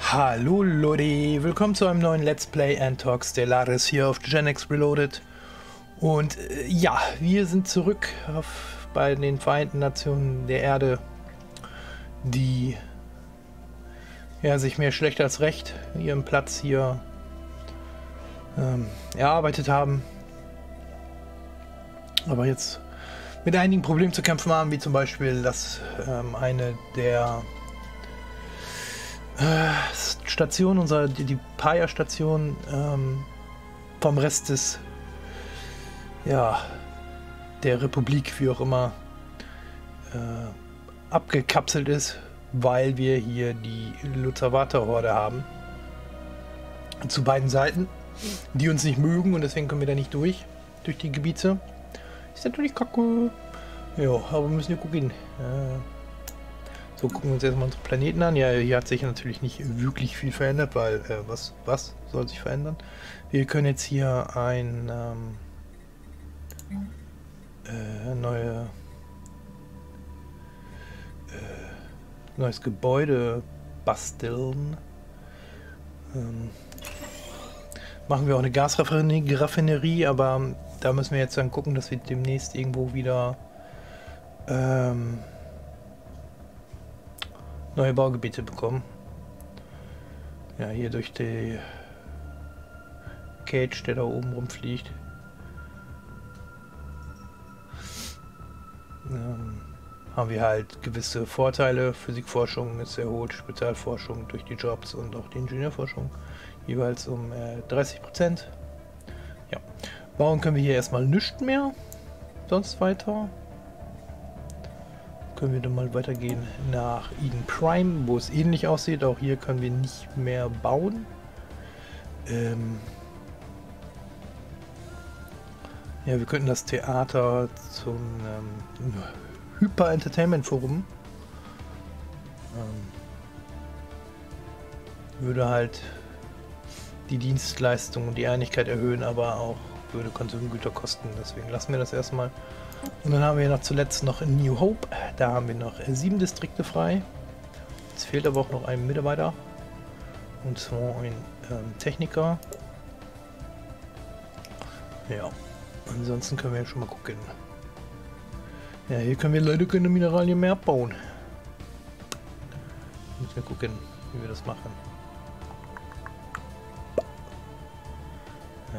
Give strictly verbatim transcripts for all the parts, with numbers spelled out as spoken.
Hallo Leute, willkommen zu einem neuen Let's Play and Talk Stellaris hier auf Gen X Reloaded. Und äh, ja, wir sind zurück auf, bei den Vereinten Nationen der Erde, die ja, sich mehr schlecht als recht ihren Platz hier ähm, erarbeitet haben. Aber jetzt mit einigen Problemen zu kämpfen haben, wie zum Beispiel, dass ähm, eine der Station, unserer, die, die Paya-Station ähm, vom Rest des, ja, der Republik, wie auch immer, äh, abgekapselt ist, weil wir hier die Luzavata-Horde haben. Zu beiden Seiten, die uns nicht mögen und deswegen kommen wir da nicht durch, durch die Gebiete. Ist natürlich kacke. Ja, aber wir müssen ja gucken. Äh, So, gucken wir uns erstmal unsere Planeten an. Ja, hier hat sich natürlich nicht wirklich viel verändert, weil, äh, was, was soll sich verändern? Wir können jetzt hier ein ähm, äh, neue, äh, neues Gebäude basteln. Ähm, machen wir auch eine Gasraffinerie, aber da müssen wir jetzt dann gucken, dass wir demnächst irgendwo wieder ähm, neue Baugebiete bekommen. Ja, hier durch die Cage, der da oben rumfliegt. Ähm, haben wir halt gewisse Vorteile. Physikforschung ist erhöht, Spezialforschung durch die Jobs und auch die Ingenieurforschung jeweils um äh, dreißig Prozent. Ja, bauen können wir hier erstmal nichts mehr. Sonst weiter. Können wir dann mal weitergehen nach Eden Prime, wo es ähnlich aussieht. Auch hier können wir nicht mehr bauen. Ähm ja, wir könnten das Theater zum ähm, Hyper Entertainment Forum. Ähm würde halt die Dienstleistung und die Einigkeit erhöhen, aber auch würde Konsumgüter kosten. Deswegen lassen wir das erstmal. Und dann haben wir noch zuletzt noch in New Hope. Da haben wir noch äh, sieben Distrikte frei. Es fehlt aber auch noch ein Mitarbeiter. Und zwar ein ähm, Techniker. Ja. Ansonsten können wir ja schon mal gucken. Ja, hier können wir leider keine Mineralien mehr abbauen. Müssen wir gucken, wie wir das machen. Ja.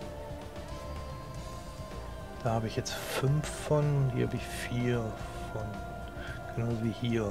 Da habe ich jetzt fünf von, hier habe ich vier von, genauso wie hier.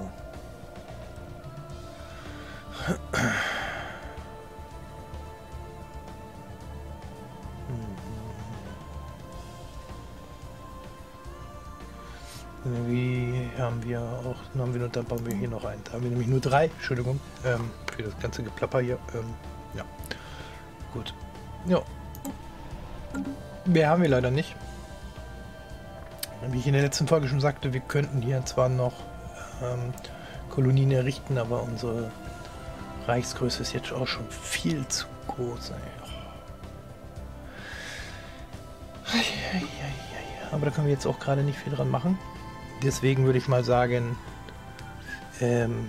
Irgendwie haben wir auch, dann haben wir nur, dann bauen wir hier noch einen. Da haben wir nämlich nur drei, Entschuldigung, ähm, für das ganze Geplapper hier. Ähm, ja, gut. Ja. Mehr haben wir leider nicht. Wie ich in der letzten Folge schon sagte, wir könnten hier zwar noch ähm, Kolonien errichten, aber unsere Reichsgröße ist jetzt auch schon viel zu groß. Aber da können wir jetzt auch gerade nicht viel dran machen. Deswegen würde ich mal sagen, ähm,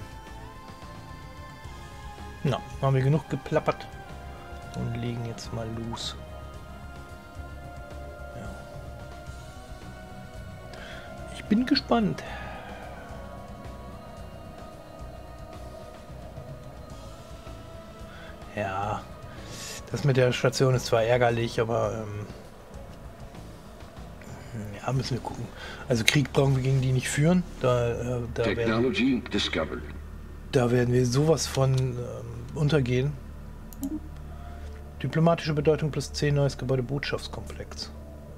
na, haben wir genug geplappert und legen jetzt mal los. Ich bin gespannt. Ja, das mit der Station ist zwar ärgerlich, aber ähm, ja, müssen wir gucken. Also Krieg brauchen wir gegen die nicht führen. Da, äh, da, werden, da werden wir sowas von ähm, untergehen. Diplomatische Bedeutung plus zehn, neues Gebäude, Botschaftskomplex.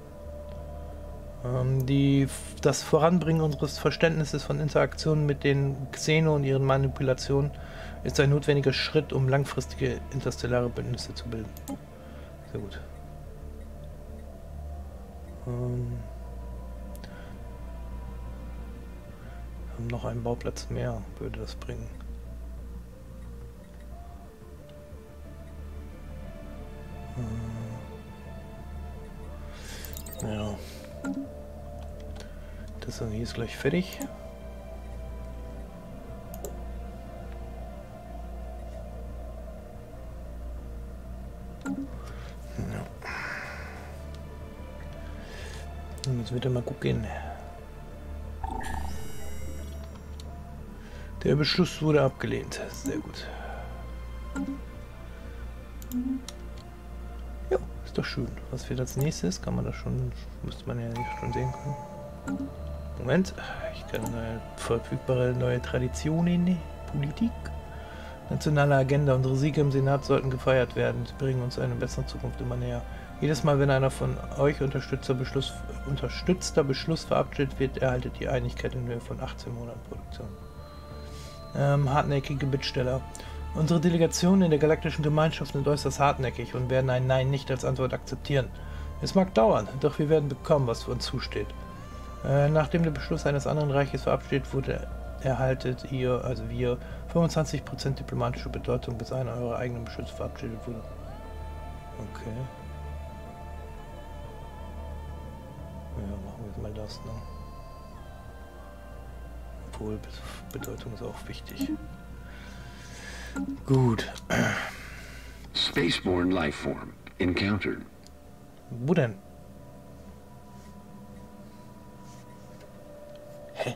Die, das Voranbringen unseres Verständnisses von Interaktionen mit den Xeno und ihren Manipulationen ist ein notwendiger Schritt, um langfristige interstellare Bündnisse zu bilden. Sehr gut. Ähm, haben noch einen Bauplatz mehr, würde das bringen. Ähm, ja. Das hier ist gleich fertig. Ja. Jetzt wird er mal gucken. Der Beschluss wurde abgelehnt. Sehr gut. Ja, ist doch schön. Was wird als nächstes? Kann man das schon, müsste man ja schon sehen können. Moment, ich kann eine verfügbare neue Traditionen, Politik, nationale Agenda. Unsere Siege im Senat sollten gefeiert werden. Sie bringen uns eine bessere Zukunft immer näher. Jedes Mal, wenn einer von euch unterstützter Beschluss, unterstützter Beschluss verabschiedet wird, erhaltet ihr Einigkeit in Höhe von achtzehn Monaten Produktion. Ähm, hartnäckige Bittsteller. Unsere Delegationen in der galaktischen Gemeinschaft sind äußerst hartnäckig und werden ein Nein nicht als Antwort akzeptieren. Es mag dauern, doch wir werden bekommen, was für uns zusteht. Äh, nachdem der Beschluss eines anderen Reiches verabschiedet wurde, erhaltet ihr, also wir, fünfundzwanzig Prozent diplomatische Bedeutung, bis einer eurer eigenen Beschlüsse verabschiedet wurde. Okay. Ja, machen wir jetzt mal das, ne? Obwohl, Bedeutung ist auch wichtig. Gut. Spaceborne Lifeform encountered. Wo denn? Hä?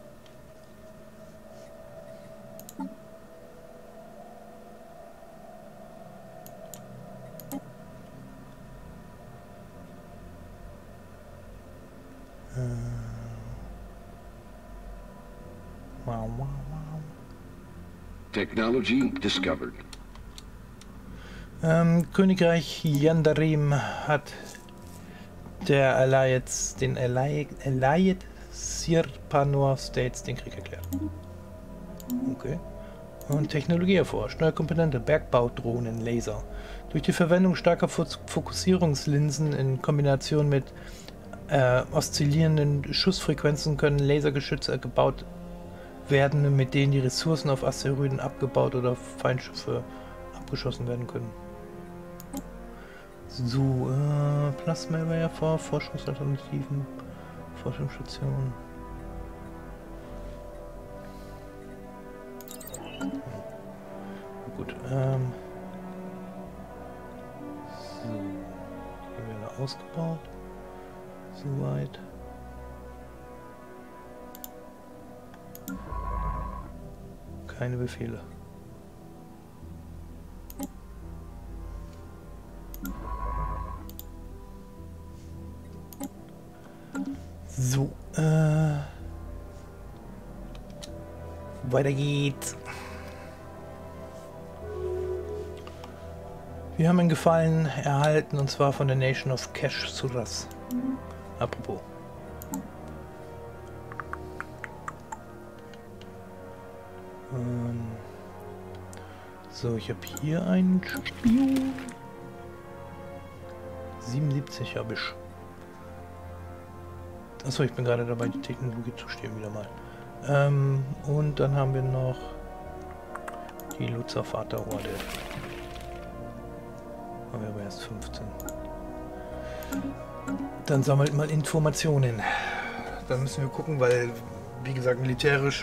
Wow, wow, wow. Technology discovered. Ähm, Königreich Yandarim hat der Allied, den Allied, Allied Sirpanor States den Krieg erklärt. Okay. Und Technologie erforscht. Neue Komponente, Bergbaudrohnen, Laser. Durch die Verwendung starker Fokussierungslinsen in Kombination mit äh, oszillierenden Schussfrequenzen können Lasergeschütze gebaut werden, mit denen die Ressourcen auf Asteroiden abgebaut oder Feindschiffe abgeschossen werden können. So, äh, Plasmawerfer, Forschungsalternativen, Forschungsstationen. Hm. Gut, ähm. So. Hier wäre ausgebaut. Soweit. Keine Befehle. So, äh, weiter geht's. Wir haben einen Gefallen erhalten, und zwar von der Nation of Cash Suras. Apropos. Ähm, so, ich habe hier einen Spion. siebenundsiebzig habe ich. Achso, ich bin gerade dabei, die Technologie zu stehen wieder mal. Ähm, und dann haben wir noch die Lutzer-Vater-Horde. Haben wir aber erst fünfzehn. Dann sammelt mal Informationen. Dann müssen wir gucken, weil, wie gesagt, militärisch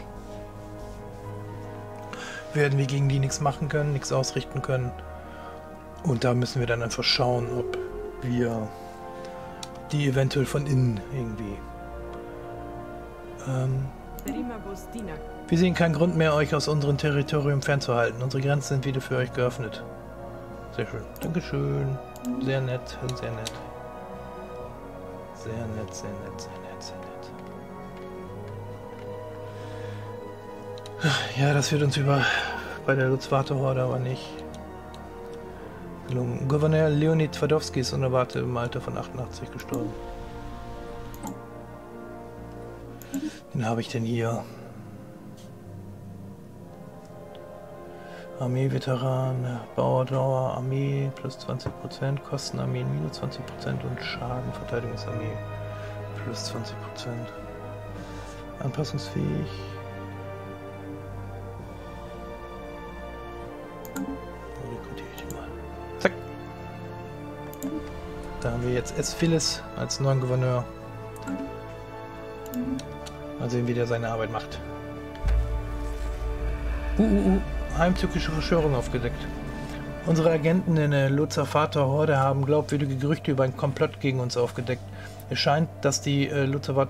werden wir gegen die nichts machen können, nichts ausrichten können. Und da müssen wir dann einfach schauen, ob wir die eventuell von innen irgendwie. Ähm, wir sehen keinen Grund mehr, euch aus unserem Territorium fernzuhalten. Unsere Grenzen sind wieder für euch geöffnet. Sehr schön. Dankeschön. Sehr nett, sehr nett. Sehr nett, sehr nett, sehr nett, sehr nett. Ja, das wird uns über bei der Lutz-Vater-Horde aber nicht gelungen. Gouverneur Leonid Twardowski ist unerwartet im Alter von achtundachtzig gestorben. Den habe ich denn hier? Armee-Veteran, Bauerdauer, Armee plus zwanzig Prozent, Kostenarmee minus zwanzig Prozent und Schaden, Verteidigungsarmee plus zwanzig Prozent. Anpassungsfähig. Rekrutiere ich den mal. Zack. Da haben wir jetzt Esphilis als neuen Gouverneur. Mal sehen, wie der seine Arbeit macht. Uh, uh, uh. Heimtückische Verschwörung aufgedeckt. Unsere Agenten in der Luzervater-Horde haben glaubwürdige Gerüchte über ein Komplott gegen uns aufgedeckt. Es scheint, dass die äh,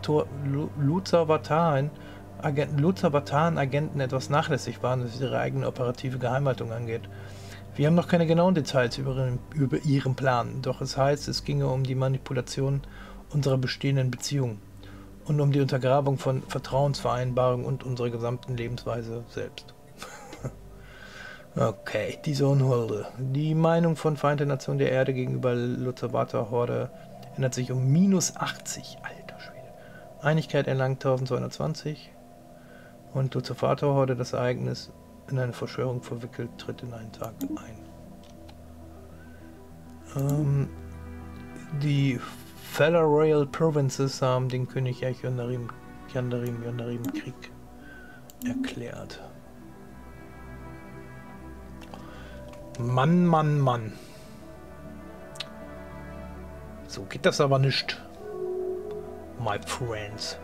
Luzervataren-Agenten Luzervataren-Agenten etwas nachlässig waren, was ihre eigene operative Geheimhaltung angeht. Wir haben noch keine genauen Details über ihren, über ihren Plan, doch es heißt, es ginge um die Manipulation unserer bestehenden Beziehungen und um die Untergrabung von Vertrauensvereinbarungen und unserer gesamten Lebensweise selbst. Okay, die Sonnenhorde. Die Meinung von Vereinten Nationen der Erde gegenüber Luzervater-Horde ändert sich um minus achtzig. Alter Schwede. Einigkeit erlangt eintausendzweihundertzwanzig. Und Luzervater-Horde, das Ereignis in eine Verschwörung verwickelt, tritt in einen Tag ein. Ähm, die Feller Royal Provinces haben den König Yondarim Yondarim Yondarim Krieg erklärt. Mann, Mann, Mann. So geht das aber nicht, my friends.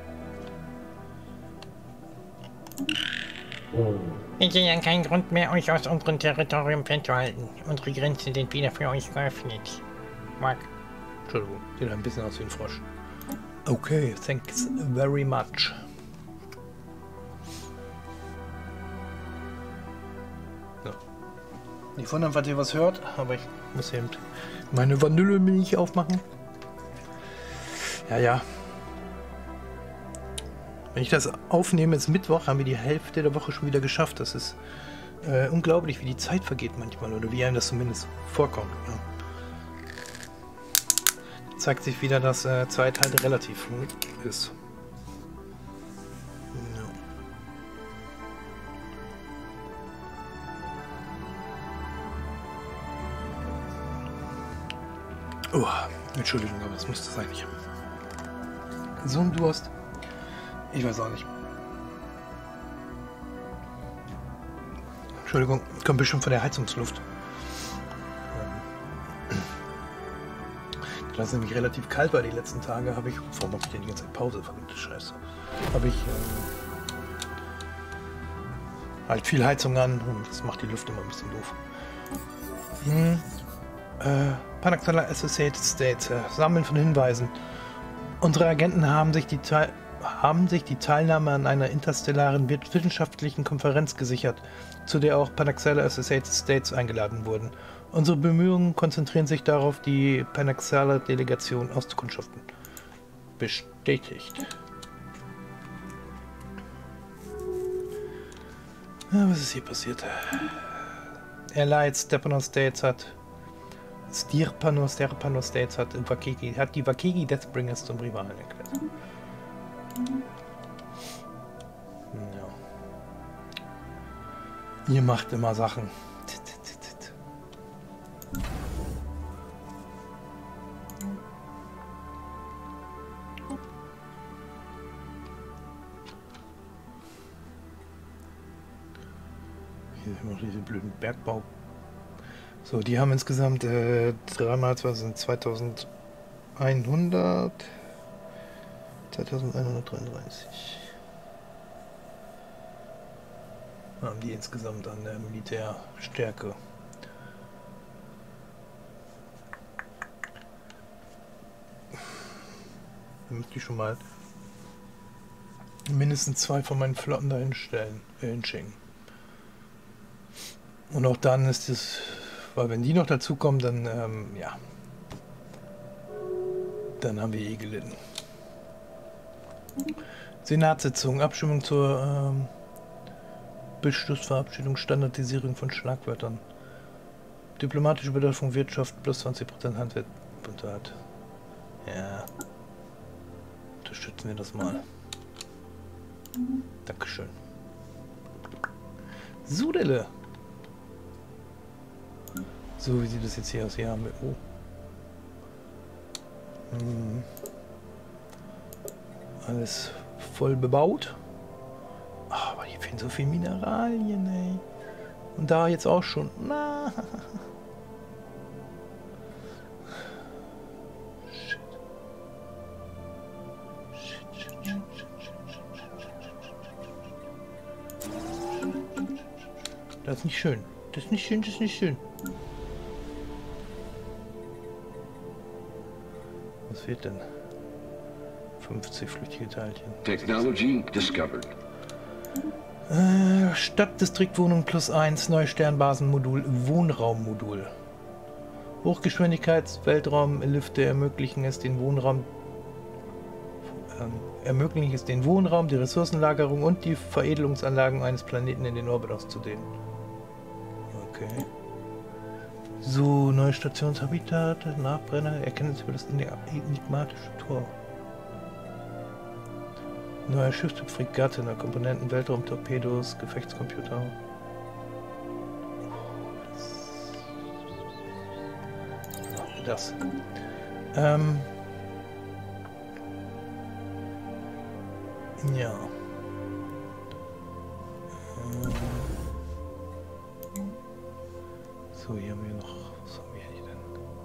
Ich sehe ja keinen Grund mehr, euch aus unserem Territorium fernzuhalten. Unsere Grenzen sind wieder für euch geöffnet. Mark. Entschuldigung, sieht ein bisschen aus wie ein Frosch. Okay, thanks very much. So. Nicht wundern, falls ihr was hört, aber ich muss eben meine Vanillemilch aufmachen. Ja, ja. Wenn ich das aufnehme, ist Mittwoch, haben wir die Hälfte der Woche schon wieder geschafft. Das ist äh, unglaublich, wie die Zeit vergeht manchmal, oder wie einem das zumindest vorkommt. Ja. Zeigt sich wieder, dass äh, Zeit halt relativ ist. Ja. Oh, Entschuldigung, aber das müsste sein. Ich habe so einen Durst. Ich weiß auch nicht. Entschuldigung, kommt bestimmt von der Heizungsluft. Da es nämlich relativ kalt war die letzten Tage, habe ich, warum habe ich denn die ganze Zeit Pause, verdammte Scheiße, habe ich ähm, halt viel Heizung an und das macht die Luft immer ein bisschen doof. Hm. Äh, Panaxala Associated States, äh, Sammeln von Hinweisen. Unsere Agenten haben sich die Teil haben sich die Teilnahme an einer interstellaren wissenschaftlichen Konferenz gesichert, zu der auch Panaxala Associated States eingeladen wurden. Unsere Bemühungen konzentrieren sich darauf, die Panaxala-Delegation auszukundschaften. Bestätigt. Ja, was ist hier passiert? Allied Stepanos States hat Stirpanos, Stirpanos States hat, in Vakegi, hat die Vakegi Deathbringers zum Rivalen erklärt. Ja. Ihr macht immer Sachen. Hier sind noch diese blöden Bergbau. So, die haben insgesamt äh, dreimal zweitausendeinhundert. zweitausendeinhundertdreiunddreißig. Haben die insgesamt an der Militärstärke. Da müsste ich schon mal mindestens zwei von meinen Flotten dahin stellen, äh, hinschicken. Und auch dann ist es, weil wenn die noch dazukommen, dann, ähm, ja, dann haben wir eh gelitten. Senatssitzung, Abstimmung zur ähm, Beschlussverabschiedung, Standardisierung von Schlagwörtern. Diplomatische Bedeutung Wirtschaft plus zwanzig Prozent Handwerk. Ja. Unterstützen wir das mal. Dankeschön. Sudele. So, wie sieht das jetzt hier aus? Hier haben wir. Oh. Hm. Alles voll bebaut. Ach, aber hier fehlen so viele Mineralien, ey. Und da jetzt auch schon. Na. Shit. Shit, shit, shit, shit, shit, shit, shit. Das ist nicht schön. Das ist nicht schön, das ist nicht schön. Was fehlt denn? fünfzig flüchtige Teilchen. Technology discovered. Äh, Stadtdistriktwohnung plus eins, neues Sternbasenmodul, Wohnraummodul. Hochgeschwindigkeits-Weltraum-Lifte ermöglichen es den Wohnraum, äh, ermöglichen es den Wohnraum, die Ressourcenlagerung und die Veredelungsanlagen eines Planeten in den Orbit auszudehnen. Okay. So, neues Stationshabitat, Nachbrenner, Erkenntnis über das enigmatische Tor. Neuer Schiffstyp Fregatte, neue Komponenten, Weltraum-Torpedos, Gefechtscomputer. Machen wir das. Ähm. Ja. Ähm. So, hier haben wir noch. Was haben wir hier denn?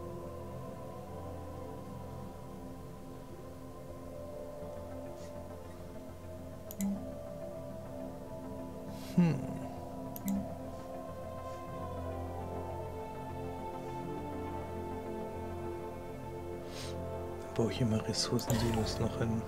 Hm. Baue ich hier mal Ressourcensilos noch hin.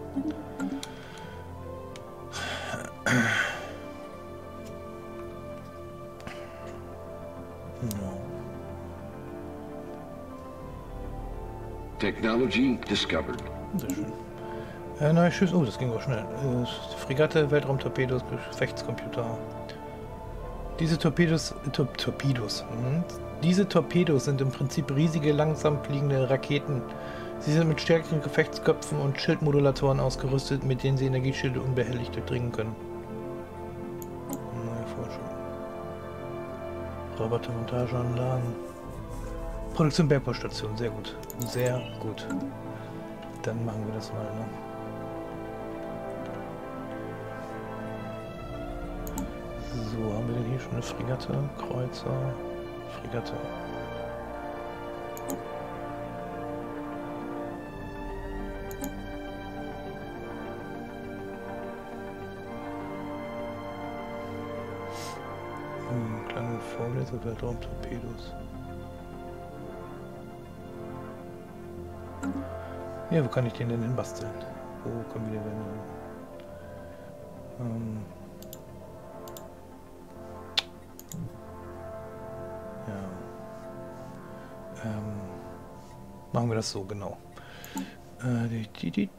Technology discovered. Sehr schön. Äh, neue Schiff. Oh, das ging auch schnell. Äh, Fregatte, Weltraumtorpedos, Gefechtscomputer. Diese Torpedos. Tor Torpedos. Mhm. Diese Torpedos sind im Prinzip riesige, langsam fliegende Raketen. Sie sind mit stärkeren Gefechtsköpfen und Schildmodulatoren ausgerüstet, mit denen sie Energieschilde unbehelligt durchdringen können. Neue Forschung. Robotermontageanlagen. Produktion Bergbaustation, sehr gut. Sehr gut. Dann machen wir das mal, ne? So, haben wir denn hier schon eine Fregatte, Kreuzer, Fregatte. Hm, kleine Vorleser, Weltraumtorpedos. Ja, wo kann ich den denn hinbasteln? Wo können wir den denn hin? Ähm ja. Ähm machen wir das so, genau. Äh, die, die, die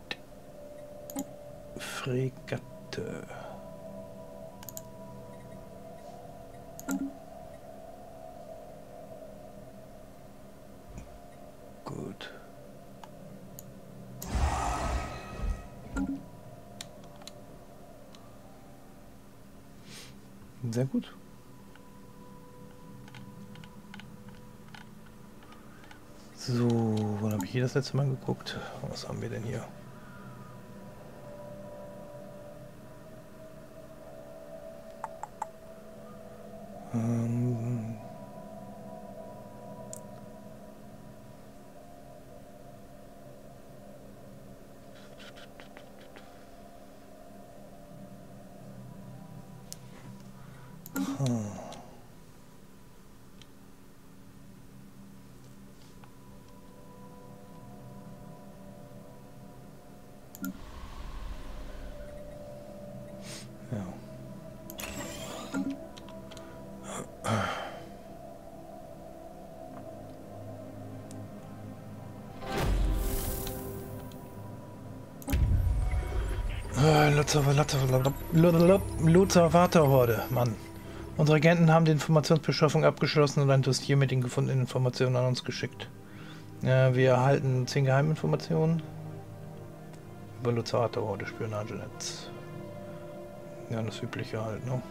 Fregatte. Gut. Sehr gut. So, wann habe ich hier das letzte Mal geguckt? Was haben wir denn hier? Ähm hm. Ja. Luther-Vater-Horde, Mann. Unsere Agenten haben die Informationsbeschaffung abgeschlossen und ein Dossier mit den gefundenen Informationen an uns geschickt. Ja, wir erhalten zehn Geheiminformationen über Luther-Vater-Horde, Spionagenetz. Ja, das Übliche halt, ne?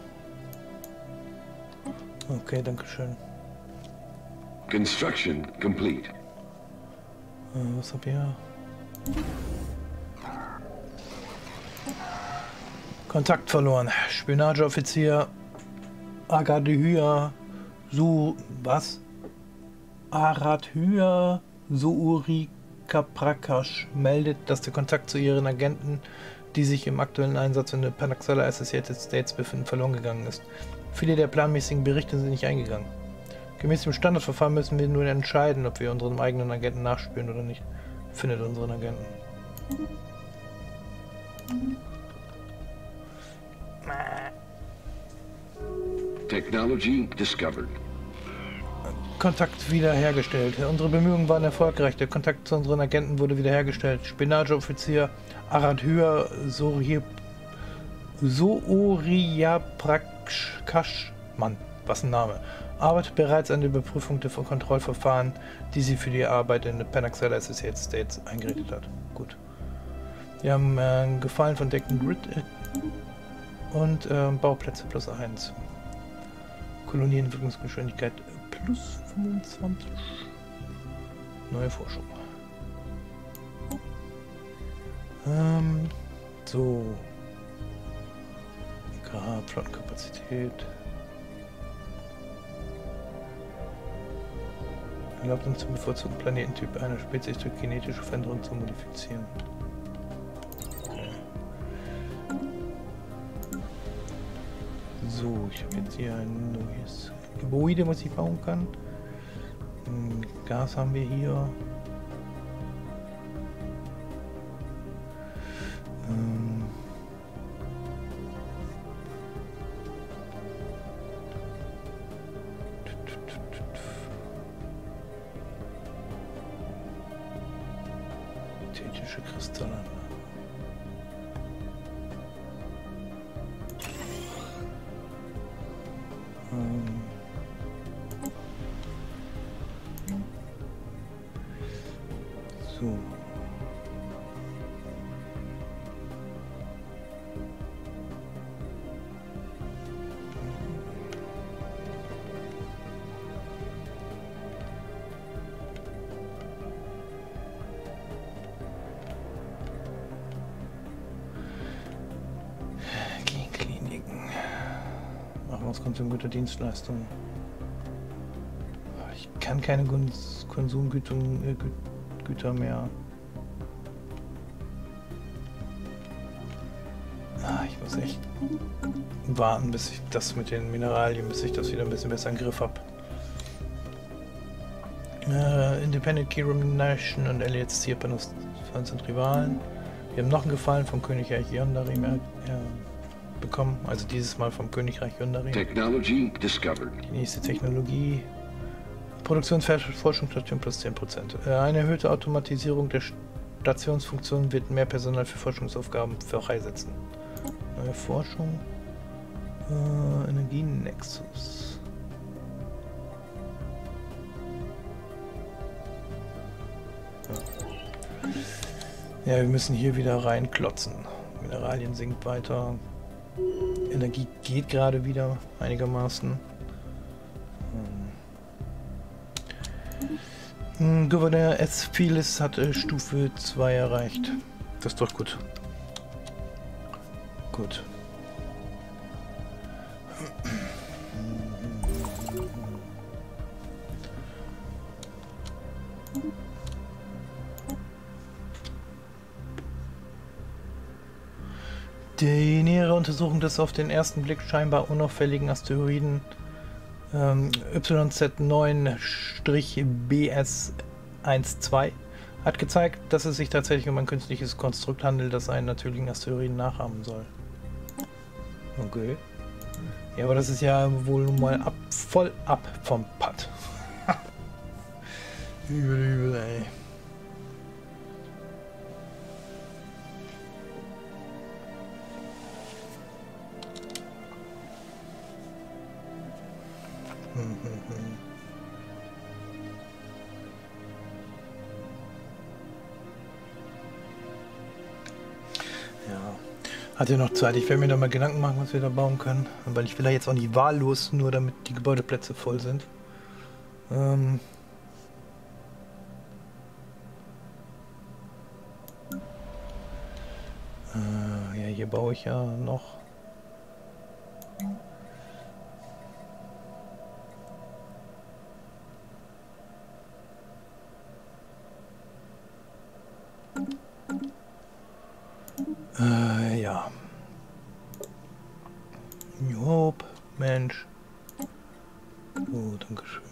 Okay, danke schön. Construction complete. Äh, was hab ich hier? Kontakt verloren. Spionageoffizier Agadhyia Su... was? Aradhyia Suurika Prakash meldet, dass der Kontakt zu ihren Agenten, die sich im aktuellen Einsatz in der Panaxala Associated States befinden, verloren gegangen ist. Viele der planmäßigen Berichte sind nicht eingegangen. Gemäß dem Standardverfahren müssen wir nun entscheiden, ob wir unseren eigenen Agenten nachspüren oder nicht. Findet unseren Agenten. Technology discovered. Kontakt wiederhergestellt. Unsere Bemühungen waren erfolgreich. Der Kontakt zu unseren Agenten wurde wiederhergestellt. Spionageoffizier Aradhyr Sooriaprakash, Mann, was ein Name, arbeitet bereits an der Überprüfung der Kontrollverfahren, die sie für die Arbeit in Panaxella Associated States eingerichtet hat. Gut. Wir haben äh, einen Gefallen von Decken Grid äh, und äh, Bauplätze plus eins. Kolonienentwicklungsgeschwindigkeit plus fünfundzwanzig. Neue Forschung. Ähm, so. Flottenkapazität. Erlaubt uns zum bevorzugten Planetentyp einer Spezies durch genetische Veränderung zu modifizieren. Okay. So, ich habe jetzt hier ein neues Gebäude, was ich bauen kann. Gas haben wir hier. Ähm Thetische Kristalle. Ähm So. Kliniken. Machen Güter, Dienstleistungen. Ich kann keine Konsumgüter äh, Güter mehr. Ah, ich muss echt warten, bis ich das mit den Mineralien, bis ich das wieder ein bisschen besser im Griff habe. Äh, Independent Keyroom Nation und Elliot's Tierpanus sind Rivalen. Wir haben noch einen Gefallen vom Königreich Yondarim äh, bekommen, also dieses Mal vom Königreich Yondarim. Technology discovered. Die nächste Technologie. Produktionsforschungsstation plus zehn Prozent. Eine erhöhte Automatisierung der Stationsfunktion wird mehr Personal für Forschungsaufgaben freisetzen. Neue Forschung. Äh, Energienexus. Ja. Ja, wir müssen hier wieder reinklotzen. Mineralien sinkt weiter. Energie geht gerade wieder einigermaßen. Hm. Gouverneur S. Philis hat äh, Stufe zwei erreicht. Das ist doch gut. Gut. Die nähere Untersuchung des auf den ersten Blick scheinbar unauffälligen Asteroiden ähm, Y Z neun B S zwölf hat gezeigt, dass es sich tatsächlich um ein künstliches Konstrukt handelt, das einen natürlichen Asteroiden nachahmen soll. Okay. Ja, aber das ist ja wohl nun mal ab, voll ab vom Pad. Übel, übel, ey. Ja, hat ja noch Zeit. Ich werde mir da mal Gedanken machen, was wir da bauen können. Weil ich will da jetzt auch nicht wahllos, nur damit die Gebäudeplätze voll sind. Ähm äh, ja, hier baue ich ja noch. Äh, ja. Job, Mensch. So, danke schön.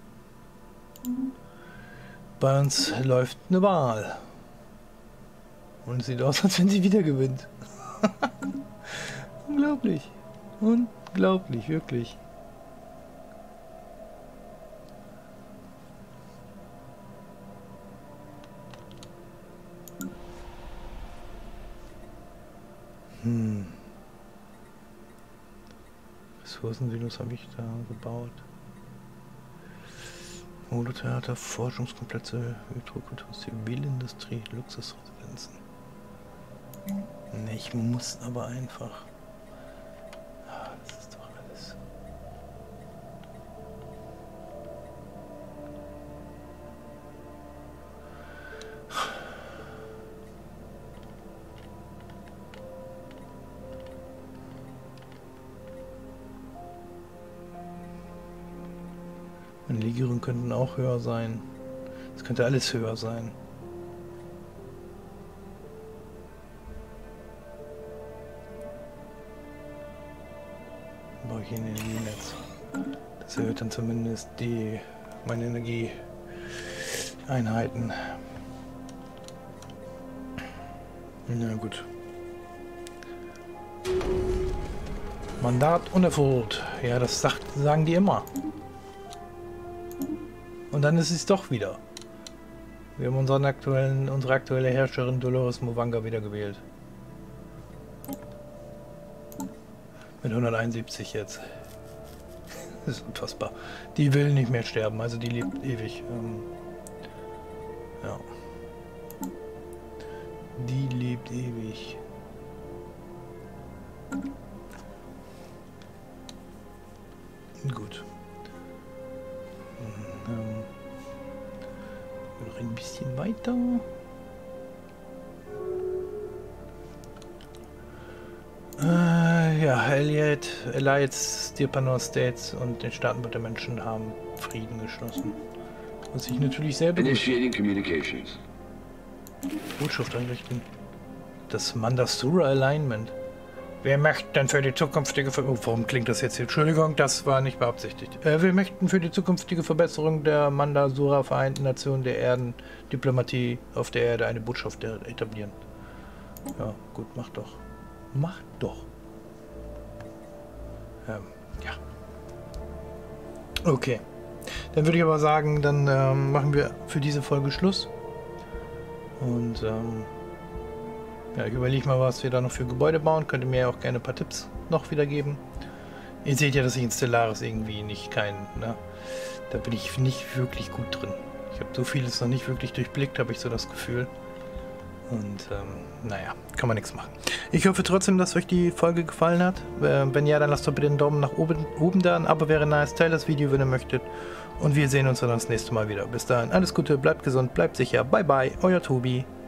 Bei uns läuft eine Wahl. Und es sieht aus, als wenn sie wieder gewinnt. Unglaublich. Unglaublich, wirklich. Hm. Ressourcensilos habe ich da gebaut. Modetheater, Forschungskomplexe, Hydrokultur, Zivilindustrie, Luxusresidenzen. Ne, ich muss aber einfach. Ah, das ist doch alles. Meine Legierungen könnten auch höher sein. Es könnte alles höher sein. Baue ich ein Energienetz. Das erhöht dann zumindest die meine Energieeinheiten. Na gut. Mandat unerfüllt. Ja, das sagt, sagen die immer. Und dann ist es doch wieder. Wir haben unseren aktuellen, unsere aktuelle Herrscherin Dolores Mwanga wieder gewählt. Mit hunderteinundsiebzig jetzt. Das ist unfassbar. Die will nicht mehr sterben, also die lebt ewig. Ähm, ja. Die lebt ewig. Gut. Ähm, noch ein bisschen weiter. Äh, ja, Elliot, Elias, Stepanor States und den Staatenbund der Menschen haben Frieden geschlossen. Was ich natürlich selber Initiating communications. Botschaft einrichten. Das Mandasura Alignment. Wir möchten für die zukünftige Ver oh, warum klingt das jetzt hier? Entschuldigung, das war nicht beabsichtigt. Äh, wir möchten für die zukünftige Verbesserung der Mandasura Vereinten Nationen der Erden Diplomatie auf der Erde eine Botschaft etablieren. Ja, gut, mach doch. Mach doch. Ähm, ja. Okay. Dann würde ich aber sagen, dann ähm, machen wir für diese Folge Schluss. Und ähm, ja, ich überlege mal, was wir da noch für Gebäude bauen. Könnt ihr mir auch gerne ein paar Tipps noch wieder geben. Ihr seht ja, dass ich in Stellaris irgendwie nicht kein, ne? Da bin ich nicht wirklich gut drin. Ich habe so vieles noch nicht wirklich durchblickt, habe ich so das Gefühl. Und ähm, naja, kann man nichts machen. Ich hoffe trotzdem, dass euch die Folge gefallen hat. Äh, wenn ja, dann lasst doch bitte einen Daumen nach oben, oben da. Ein Abo wäre nice. Teilt das Video, wenn ihr möchtet. Und wir sehen uns dann das nächste Mal wieder. Bis dahin, alles Gute, bleibt gesund, bleibt sicher. Bye bye, euer Tobi.